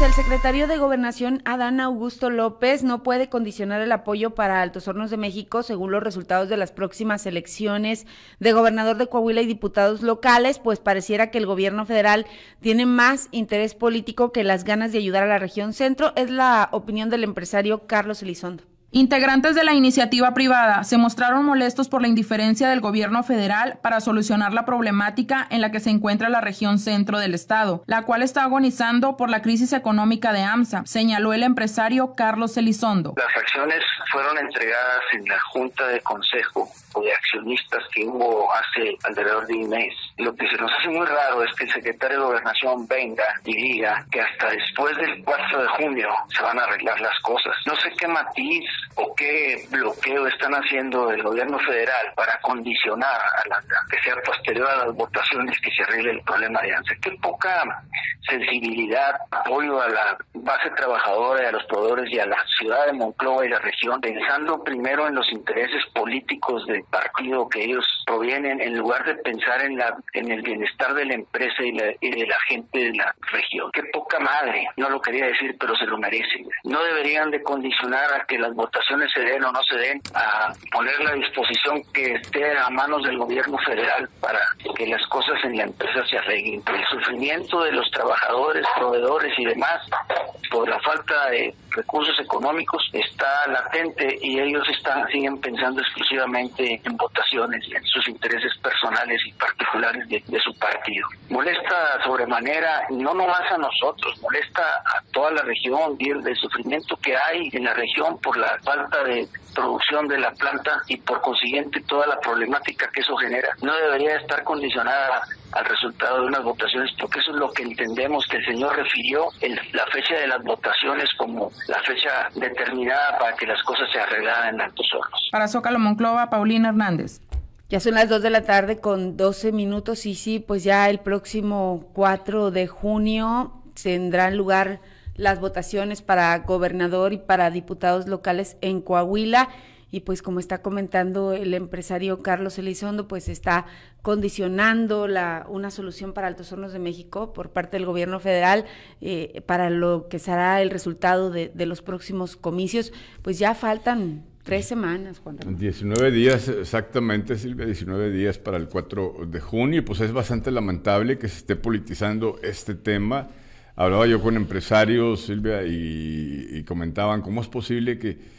El secretario de Gobernación, Adán Augusto López, no puede condicionar el apoyo para Altos Hornos de México según los resultados de las próximas elecciones de gobernador de Coahuila y diputados locales, pues pareciera que el gobierno federal tiene más interés político que las ganas de ayudar a la región centro. Es la opinión del empresario Carlos Elizondo. Integrantes de la iniciativa privada se mostraron molestos por la indiferencia del gobierno federal para solucionar la problemática en la que se encuentra la región centro del estado, la cual está agonizando por la crisis económica de AMSA, señaló el empresario Carlos Elizondo. Las acciones fueron entregadas en la Junta de Consejo o de Accionistas que hubo hace alrededor de un mes. Lo que se nos hace muy raro es que el secretario de Gobernación venga y diga que hasta después del 4 de junio se van a arreglar las cosas. No sé qué matiz o qué bloqueo están haciendo el gobierno federal para condicionar a que sea posterior a las votaciones que se arregle el problema de AMSA. Qué poca sensibilidad, apoyo a la base trabajadora, a los proveedores y a la ciudad de Monclova y la región, pensando primero en los intereses políticos del partido que ellos provienen, en lugar de pensar en el bienestar de la empresa y de la gente de la región. Qué poca madre, no lo quería decir, pero se lo merecen. No deberían de condicionar a que las votaciones se den o no se den, a poner la disposición que esté a manos del gobierno federal para que las cosas en la empresa se arreglen. El sufrimiento de los trabajadores, proveedores y demás, por la falta de recursos económicos, está latente y ellos siguen pensando exclusivamente en votaciones y en sus intereses personales y particulares de su partido. Molesta sobremanera, no nomás a nosotros, molesta a toda la región y el sufrimiento que hay en la región por la falta de producción de la planta y por consiguiente toda la problemática que eso genera. No debería estar condicionada al resultado de unas votaciones, porque eso es lo que entendemos que el señor refirió la fecha de las votaciones como la fecha determinada para que las cosas se arreglaran en Altos Hornos. Para Zócalo Monclova, Paulina Hernández. Ya son las 2 de la tarde con 12 minutos y sí, pues ya el próximo 4 de junio tendrán lugar las votaciones para gobernador y para diputados locales en Coahuila. Y pues como está comentando el empresario Carlos Elizondo, pues está condicionando una solución para Altos Hornos de México por parte del gobierno federal para lo que será el resultado de los próximos comicios. Pues ya faltan 3 semanas, Juan Ramón. 19 días exactamente, Silvia, 19 días para el 4 de junio. Y pues es bastante lamentable que se esté politizando este tema. Hablaba yo con empresarios, Silvia, y comentaban cómo es posible que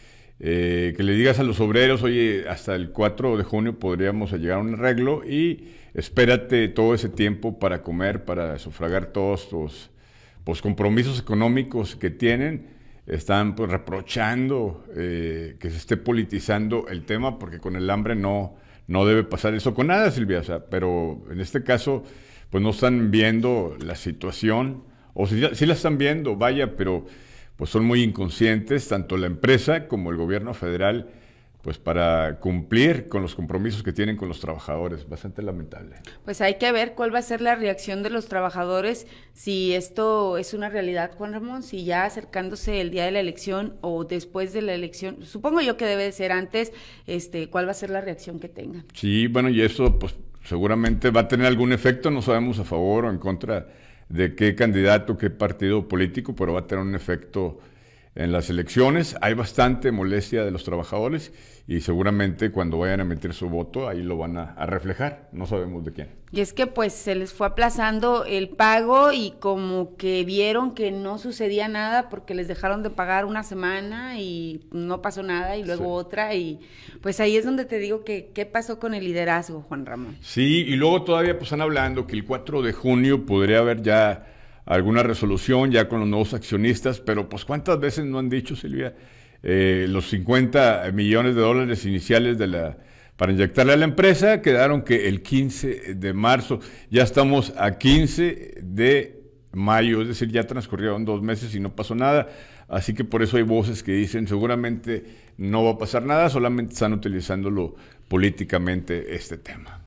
le digas a los obreros, oye, hasta el 4 de junio podríamos llegar a un arreglo y espérate todo ese tiempo para comer, para sufragar todos los compromisos económicos que tienen. Están pues reprochando que se esté politizando el tema, porque con el hambre no debe pasar eso con nada, Silvia. O sea, pero en este caso pues no están viendo la situación, o sí la están viendo, vaya, pero pues son muy inconscientes, tanto la empresa como el gobierno federal, pues para cumplir con los compromisos que tienen con los trabajadores. Bastante lamentable. Pues hay que ver cuál va a ser la reacción de los trabajadores, si esto es una realidad, Juan Ramón, si ya acercándose el día de la elección o después de la elección, supongo yo que debe de ser antes, cuál va a ser la reacción que tengan. Sí, bueno, y eso pues seguramente va a tener algún efecto, no sabemos a favor o en contra de qué candidato, qué partido político, pero va a tener un efecto en las elecciones. Hay bastante molestia de los trabajadores y seguramente cuando vayan a emitir su voto ahí lo van a reflejar, no sabemos de quién. Y es que pues se les fue aplazando el pago y como que vieron que no sucedía nada porque les dejaron de pagar una semana y no pasó nada y luego otra, y pues ahí es donde te digo que qué pasó con el liderazgo, Juan Ramón. Sí, y luego todavía pues están hablando que el 4 de junio podría haber ya alguna resolución ya con los nuevos accionistas, pero pues ¿cuántas veces no han dicho, Silvia, los 50 millones de dólares iniciales para inyectarle a la empresa quedaron que el 15 de marzo, ya estamos a 15 de mayo, es decir, ya transcurrieron 2 meses y no pasó nada, así que por eso hay voces que dicen seguramente no va a pasar nada, solamente están utilizándolo políticamente este tema.